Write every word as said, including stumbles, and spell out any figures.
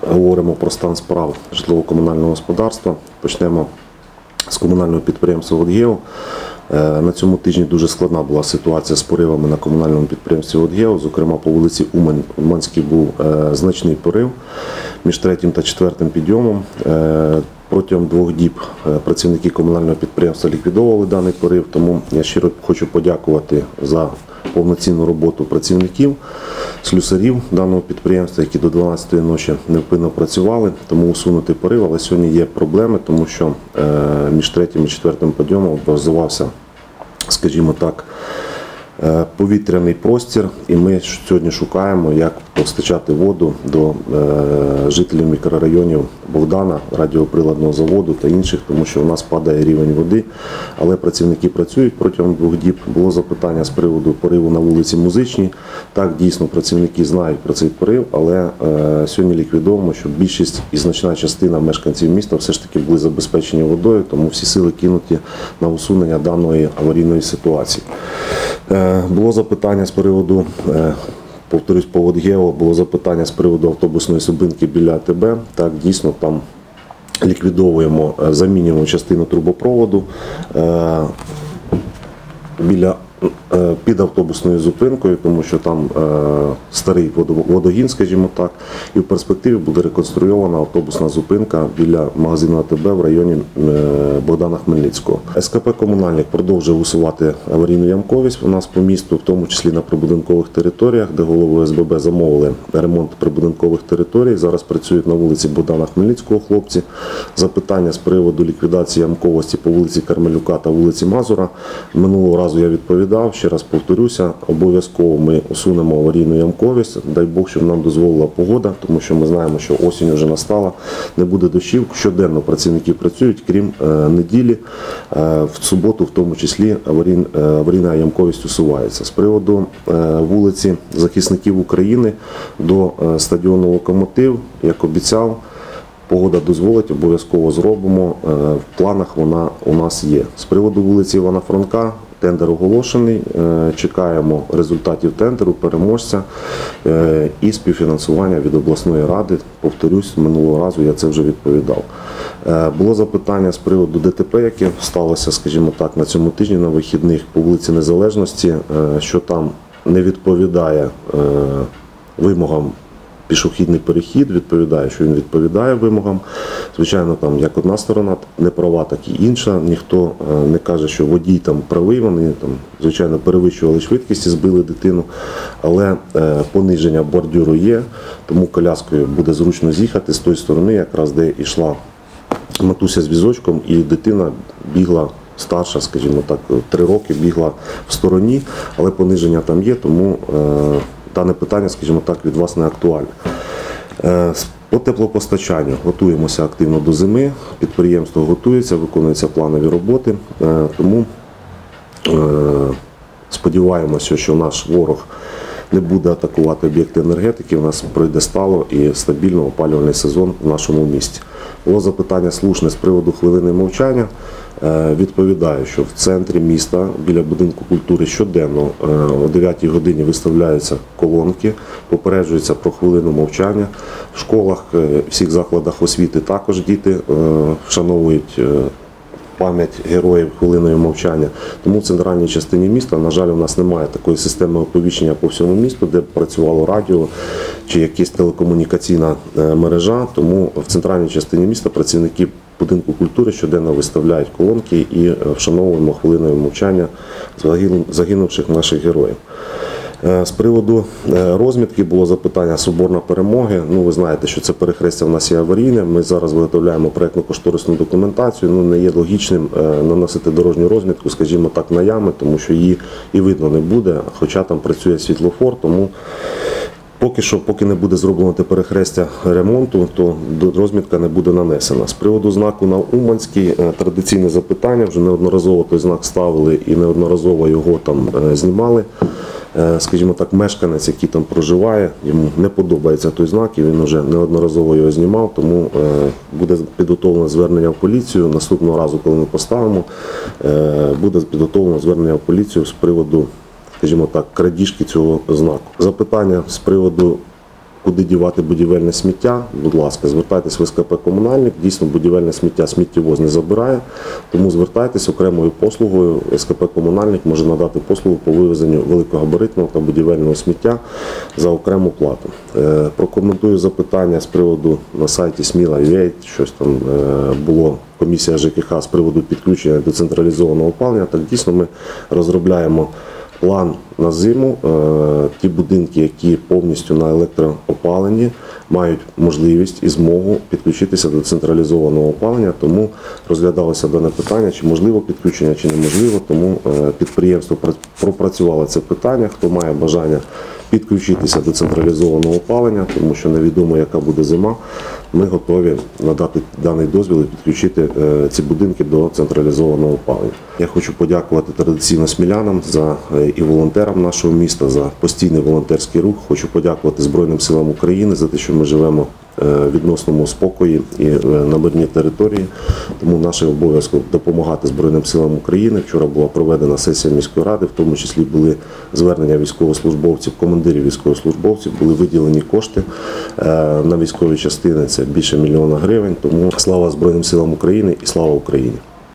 говоримо про стан справ житлово-комунального господарства. Почнемо з комунального підприємства «Водгео». На цьому тижні дуже складна була ситуація з поривами на комунальному підприємстві «Водгео». Зокрема, по вулиці Умань, Уманській був значний порив між третім та четвертим підйомом. Протягом двох діб працівники комунального підприємства ліквідовували даний порив, тому я щиро хочу подякувати за повноцінну роботу працівників, слюсарів даного підприємства, які до дванадцятої ночі невпинно працювали, тому усунути порив. Але сьогодні є проблеми, тому що між третім і четвертим підйомом образувався, скажімо так, повітряний простір, і ми сьогодні шукаємо, як постачати воду до жителів мікрорайонів Богдана, радіоприладного заводу та інших, тому що у нас падає рівень води, але працівники працюють протягом двох діб. Було запитання з приводу пориву на вулиці Музичній. Так, дійсно, працівники знають про цей порив, але сьогодні ліквідовано, що більшість і значна частина мешканців міста все ж таки були забезпечені водою, тому всі сили кинуті на усунення даної аварійної ситуації. Було запитання з приводу, повторюсь, по «Водгео», було запитання з приводу автобусної зупинки біля АТБ. Так, дійсно, там ліквідовуємо, замінюємо частину трубопроводу біля під автобусною зупинкою, тому що там старий водогін, скажімо так, і в перспективі буде реконструйована автобусна зупинка біля магазину АТБ в районі Богдана Хмельницького. СКП «Комунальник» продовжує усувати аварійну ямковість у нас по місту, в тому числі на прибудинкових територіях, де головою СББ замовили ремонт прибудинкових територій. Зараз працюють на вулиці Богдана Хмельницького хлопці. Запитання з приводу ліквідації ямковості по вулиці Кармелюка та вулиці Мазура. Минулого разу я відповідав. Ще раз повторюся, обов'язково ми усунемо аварійну ямковість. Дай Бог, щоб нам дозволила погода, тому що ми знаємо, що осінь вже настала, не буде дощів. Щоденно працівники працюють, крім е, неділі. Е, в суботу, в тому числі, аварій, е, аварійна ямковість усувається. З приводу е, вулиці Захисників України до е, стадіону «Локомотив», як обіцяв, погода дозволить, обов'язково зробимо. Е, в планах вона у нас є. З приводу вулиці Івана Франка, тендер оголошений, чекаємо результатів тендеру, переможця і співфінансування від обласної ради. Повторюсь, минулого разу я це вже відповідав. Було запитання з приводу ДТП, яке сталося, скажімо так, на цьому тижні на вихідних по вулиці Незалежності, що там не відповідає вимогам. Пішохідний перехід відповідає, що він відповідає вимогам. Звичайно, там як одна сторона не права, так і інша. Ніхто не каже, що водій там правий, вони там, звичайно, перевищували швидкість і збили дитину. Але е, пониження бордюру є, тому коляскою буде зручно з'їхати з тої сторони, якраз де йшла матуся з візочком, і дитина бігла старша, скажімо так, три роки бігла в стороні, але пониження там є, тому е, дане питання, скажімо так, від вас не актуальне. По теплопостачанню готуємося активно до зими, підприємство готується, виконуються планові роботи, тому сподіваємося, що наш ворог не буде атакувати об'єкти енергетики, у нас пройде стало і стабільно опалювальний сезон в нашому місті. Було запитання слушне з приводу хвилини мовчання. Відповідаю, що в центрі міста, біля будинку культури, щоденно о дев'ятій годині виставляються колонки, попереджується про хвилину мовчання. В школах, всіх закладах освіти також діти вшановують пам'ять героїв хвилиною мовчання. Тому в центральній частині міста, на жаль, у нас немає такої системи оповіщення по всьому місту, де б працювало радіо чи якась телекомунікаційна мережа. Тому в центральній частині міста працівники будинку культури щоденно виставляють колонки і вшановуємо хвилиною мовчання загинувших наших героїв. З приводу розмітки було запитання Соборна Перемоги. Ну, ви знаєте, що це перехрестя в нас є аварійне. Ми зараз виготовляємо проєктно-кошторисну документацію. Ну, не є логічним наносити дорожню розмітку, скажімо так, на ями, тому що її і видно не буде, хоча там працює світлофор, тому поки що, поки не буде зроблено те перехрестя ремонту, то розмітка не буде нанесена. З приводу знаку на Уманській традиційне запитання, вже неодноразово той знак ставили і неодноразово його там знімали. Скажімо так, мешканець, який там проживає, йому не подобається той знак, і він вже неодноразово його знімав, тому буде підготовлено звернення в поліцію. Наступного разу, коли ми поставимо, буде підготовлено звернення в поліцію з приводу, скажімо так, крадіжки цього знаку. Запитання з приводу куди дівати будівельне сміття, будь ласка, звертайтесь в СКП «Комунальник». Дійсно, будівельне сміття сміттєвоз не забирає, тому звертайтесь окремою послугою. СКП «Комунальник» може надати послугу по вивезенню великогабаритного та будівельного сміття за окрему плату. Е, Прокоментую запитання з приводу на сайті Сміла крапка ю а, щось там е, було. Комісія ЖКХ з приводу підключення до централізованого опалення. Так, дійсно, ми розробляємо план на зиму. Е, Ті будинки, які повністю на електроопаленні, мають можливість і змогу підключитися до централізованого опалення, тому розглядалося дане питання, чи можливо підключення, чи неможливо, тому е, підприємство пр- пропрацювало це питання, хто має бажання підключитися до централізованого опалення, тому що невідомо, яка буде зима. Ми готові надати даний дозвіл і підключити е, ці будинки до централізованого опалення. Я хочу подякувати традиційно смілянам за е, і волонтерам нашого міста за постійний волонтерський рух. Хочу подякувати Збройним силам України за те, що ми живемо е, в відносному спокої і е, на мирній території. Тому наш обов'язок допомагати Збройним силам України. Вчора була проведена сесія міської ради, в тому числі були звернення військовослужбовців, командирів військовослужбовців, були виділені кошти е, на військові частини. Це більше мільйона гривень. Тому слава Збройним силам України і слава Україні!